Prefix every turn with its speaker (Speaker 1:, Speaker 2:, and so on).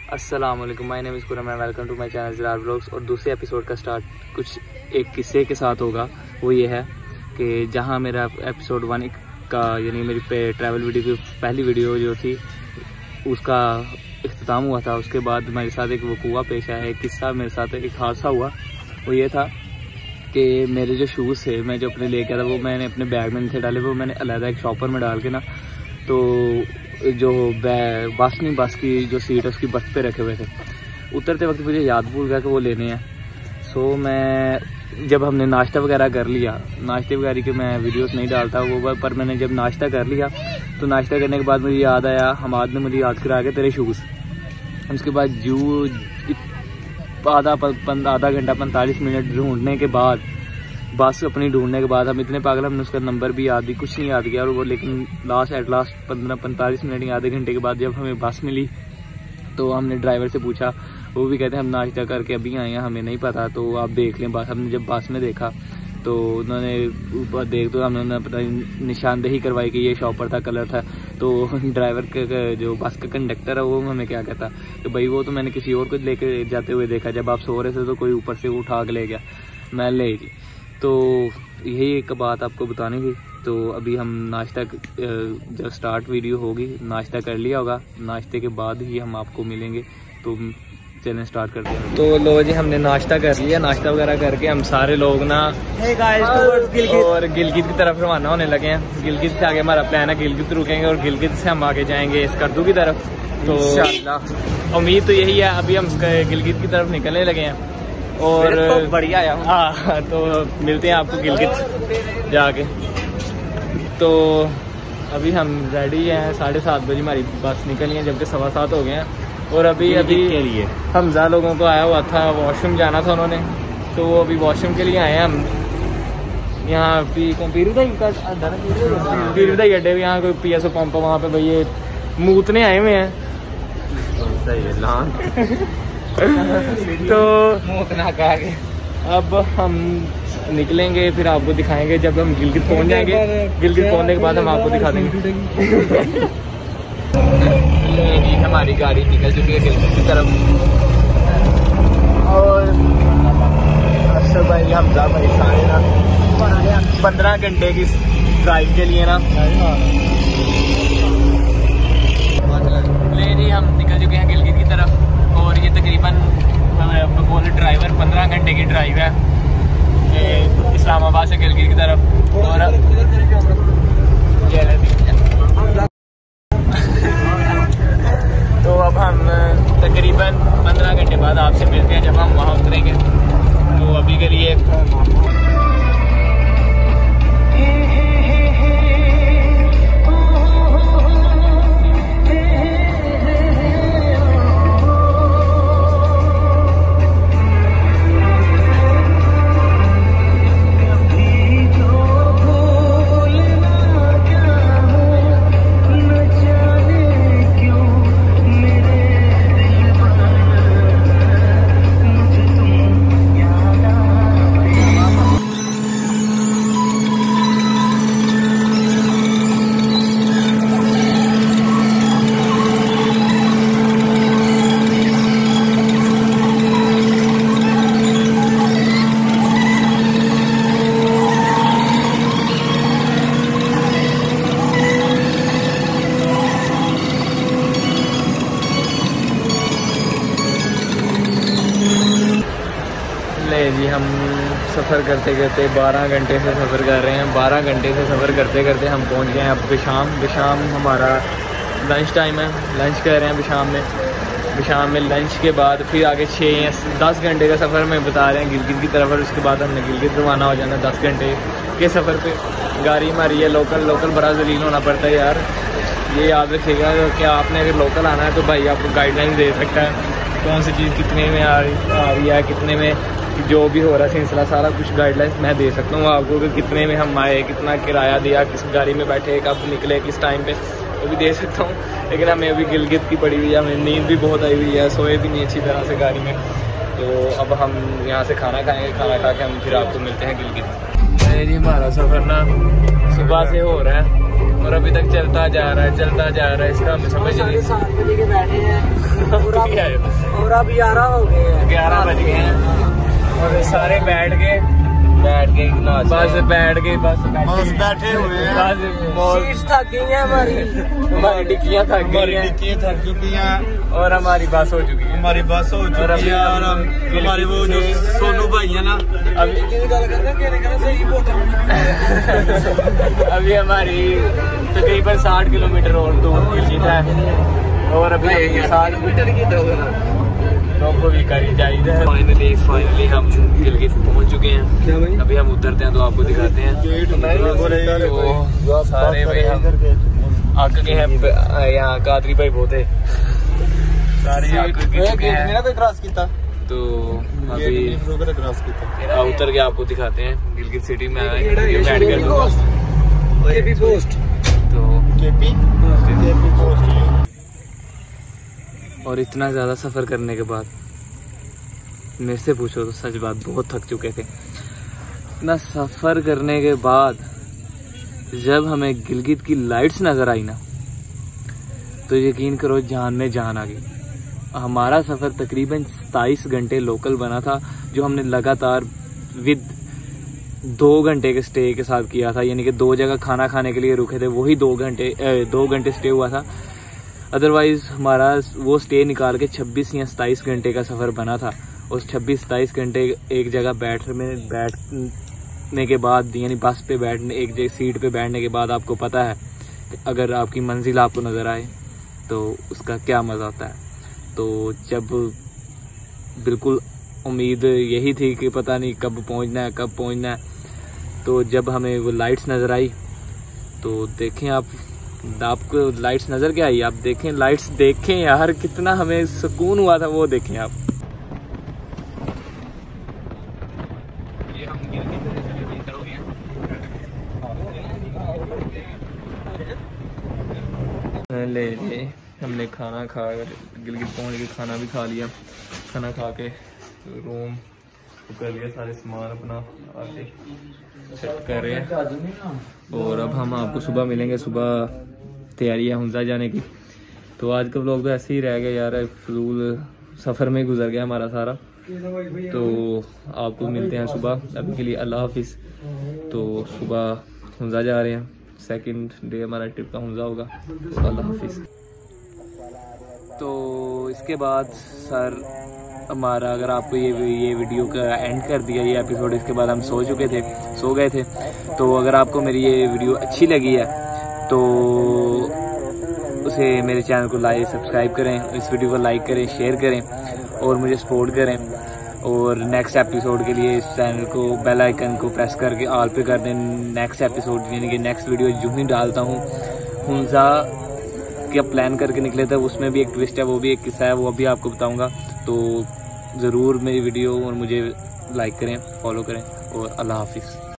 Speaker 1: अस्सलाम वालेकुम, my name is Khurram, welcome to my channel Zarar vlogs. और दूसरे एपिसोड का स्टार्ट कुछ एक किस्से के साथ होगा। वो ये है कि जहां मेरा एपिसोड 1 का यानी मेरी ट्रैवल वीडियो की पहली वीडियो जो थी उसका इख्तिताम हुआ था, उसके बाद मेरे साथ एक वक़ूआ पेश आया, एक किस्सा मेरे साथ एक हादसा हुआ। वो ये था कि मेरे जो शूज़ थे मैं जो अपने लेके आया था वो मैंने अपने बैग में नहीं थे डाले, वो मैंने अलग एक शॉपर में डाल के ना तो जो बस की जो सीट है उसकी बर्थ पे रखे हुए थे। उतरते वक्त मुझे याद भूल गया कि वो लेने हैं। सो मैं जब हमने नाश्ता वगैरह कर लिया, नाश्ते वगैरह के मैं वीडियोस नहीं डालता वो, पर मैंने जब नाश्ता कर लिया तो नाश्ता करने के बाद मुझे याद आया, हमाद ने मुझे याद करा के तेरे शूज़। उसके बाद जो आधा घंटा 45 मिनट ढूंढने के बाद, बस अपनी ढूंढने के बाद हम इतने पागल, हमने उसका नंबर भी याद, कुछ नहीं याद किया। और वो लेकिन एट लास्ट 15-45 मिनट या आधे घंटे के बाद जब हमें बस मिली तो हमने ड्राइवर से पूछा, वो भी कहते हैं हम नाश्ता करके अभी आए हैं, हमें नहीं पता, तो आप देख लें बस। हमने जब बस में देखा तो उन्होंने ऊपर देख तो हमने पता निशानदेही करवाई कि ये शॉपर था, कलर था। तो ड्राइवर का जो बस का कंडक्टर है वो हमें क्या कहता कि भाई वो तो मैंने किसी और को लेके जाते हुए देखा, जब आप सो रहे थे तो कोई ऊपर से उठा के ले गया, मैं ले जी। तो यही एक बात आपको बतानी थी। तो अभी हम नाश्ता जब स्टार्ट वीडियो होगी, नाश्ता कर लिया होगा, नाश्ते के बाद ही हम आपको मिलेंगे। तो चलें स्टार्ट करते हैं। तो लो जी, हमने नाश्ता कर लिया, नाश्ता वगैरह करके हम सारे लोग ना और गिलगित की तरफ रवाना होने लगे हैं। गिलगित से आगे हमारा प्लान है, गिलगित रुकेंगे और गिलगित से हम आगे जाएंगे स्कर्दू की तरफ। तो उम्मीद तो यही है, अभी हम गिलगित की तरफ निकलने लगे हैं और तो बढ़िया है। हाँ, तो मिलते हैं आपको गिलगित जाके। तो अभी हम रेडी हैं, 7:30 बजे हमारी बस निकली है, जबकि 7:15 हो गए हैं। और अभी के लिए हमजा लोगों को आया हुआ था, वॉशरूम जाना था उन्होंने, तो वो अभी वॉशरूम के लिए आए हैं। हम यहाँ पीरुदाई अड्डे, यहाँ कोई PSO पंप है, वहाँ पे भैया मूतने आए हुए हैं। सही है तो अब हम निकलेंगे, फिर आपको दिखाएंगे जब हम गिलगित पहुंच जाएंगे। गिलगित पहुंचने के बाद हम आपको दिखा देंगे। जी हमारी गाड़ी निकल चुकी है गिलगित की तरफ और अरशद भाई, हमजा भाई सारे ना 15 घंटे की ड्राइव के लिए ना ले जी हम निकल चुके हैं गिलगित की तरफ। और ये तकरीबन बोले ड्राइवर 15 घंटे की ड्राइव है इस्लामाबाद से गिलगित की तरफ। और तो अब हम तकरीबन 15 घंटे बाद आपसे मिलते हैं जब हम वहाँ उतरेंगे। तो अभी के लिए जी हम सफ़र करते करते 12 घंटे से सफ़र कर रहे हैं। 12 घंटे से सफ़र करते करते हम पहुंच गए हैं अब बिशाम हमारा लंच टाइम है, लंच कर रहे हैं बिशाम में लंच के बाद फिर आगे 6 या 10 घंटे का सफ़र में बता रहे हैं गिलगित की तरफ। और उसके बाद हमने गिलगित रवाना हो जाना 10 घंटे के सफ़र पे। गाड़ी हमारी है लोकल बड़ा जलील होना पड़ता है यार, ये याद रखिएगा कि आपने अगर लोकल आना है तो भाई आपको गाइडलाइन दे सकता है कौन सी चीज़ कितने में आ रही है, कितने में जो भी हो रहा है सिलसिला, सारा कुछ गाइडलाइंस मैं दे सकता हूँ आपको कि कितने में हम आए, कितना किराया दिया, किस गाड़ी में बैठे, कब निकले, किस टाइम पे, वो भी दे सकता हूँ। लेकिन हमें अभी गिलगित की पड़ी हुई है, हमें नींद भी बहुत आई हुई है, सोए भी नहीं अच्छी तरह से गाड़ी में। तो अब हम यहाँ से खाना खाएँगे, खाना खा के हम फिर आपको मिलते हैं गिलगित। जी हमारा सफ़र ना सुबह से हो रहा है और अभी तक चलता जा रहा है, इसका हमें समझ नहीं।
Speaker 2: 7 बजे के बैठे हैं और अब 11 हो गए हैं,
Speaker 1: 11 बज गए हैं और सारे बैठ गए बस बैठे हुए हैं।
Speaker 2: सीट्स थक गई हैं
Speaker 1: हमारी डिक्कियां थक
Speaker 3: चुकी हैं
Speaker 1: और हमारी बस हो चुकी है।
Speaker 3: और हमारे वो जो सोनू भाई है ना,
Speaker 1: अभी हमारी तकरीबन 60 किलोमीटर और दूर गिलगित है और अभी 60 किलोमीटर की तो भी करी जाएगी। फाइनली हम गिलगित पहुंच चुके हैं। अभी हम उतरते हैं तो आपको दिखाते हैं। तो सारे भाई हम आग के हैं, यहाँ कादरी भाई बहुत है, सारे आग के चुके हैं। तो अभी उतर के आपको दिखाते हैं गिलगित सिटी में बैठ कर। और इतना ज़्यादा सफ़र करने के बाद मेरे से पूछो तो सच बात बहुत थक चुके थे। इतना सफ़र करने के बाद जब हमें गिलगित की लाइट्स नज़र आई ना, तो यकीन करो जान में जान आ गई। हमारा सफ़र तकरीबन 27 घंटे लोकल बना था, जो हमने लगातार विद 2 घंटे के स्टे के साथ किया था। यानी कि 2 जगह खाना खाने के लिए रुके थे, वही 2 घंटे स्टे हुआ था। अदरवाइज हमारा वो स्टे निकाल के 26 या 27 घंटे का सफ़र बना था। उस 26-27 घंटे एक जगह बैठने के बाद, यानी बस पे बैठने, एक जगह सीट पे बैठने के बाद, आपको पता है कि अगर आपकी मंजिल आपको नज़र आए तो उसका क्या मज़ा आता है। तो जब बिल्कुल उम्मीद यही थी कि पता नहीं कब पहुंचना है, तो जब हमें वो लाइट्स नज़र आई तो देखें आपको लाइट्स नज़र क्या आई, आप देखें लाइट्स देखें यार, कितना हमें सुकून हुआ था वो देखें आप। ये हम ले हमने खाना खा कर गिलगित पहुंच के खाना भी खा लिया। खाना खा के रूम कर लिया, सारे सामान अपना आके सेट कर रहे हैं। और अब हम आपको सुबह मिलेंगे। सुबह तैयारी है हुंजा जाने की। तो आज का व्लॉग तो ऐसे ही रह गया यार, फजूल सफ़र में गुजर गया हमारा सारा। तो आपको मिलते हैं सुबह। अभी के लिए अल्लाह हाफिज़। तो सुबह हुंजा जा रहे हैं, सेकंड डे हमारा ट्रिप का हुंजा होगा। तो अल्लाह हाफिज़। तो इसके बाद सर हमारा, अगर आपको ये वीडियो का एंड कर दिया ये एपिसोड, इसके बाद हम सो गए थे। तो अगर आपको मेरी ये वीडियो अच्छी लगी है तो उसे मेरे चैनल को सब्सक्राइब करें, इस वीडियो को लाइक करें, शेयर करें और मुझे सपोर्ट करें। और नेक्स्ट एपिसोड के लिए इस चैनल को बेल आइकन को प्रेस करके ऑल पे कर दें। नेक्स्ट एपिसोड यानी कि नेक्स्ट वीडियो जो ही डालता हूँ, हुंजा क्या प्लान करके निकले थे, उसमें भी एक ट्विस्ट है, वो भी एक किस्सा है, वो अभी आपको बताऊंगा। तो ज़रूर मेरी वीडियो और मुझे लाइक करें, फॉलो करें और अल्लाह हाफिज़।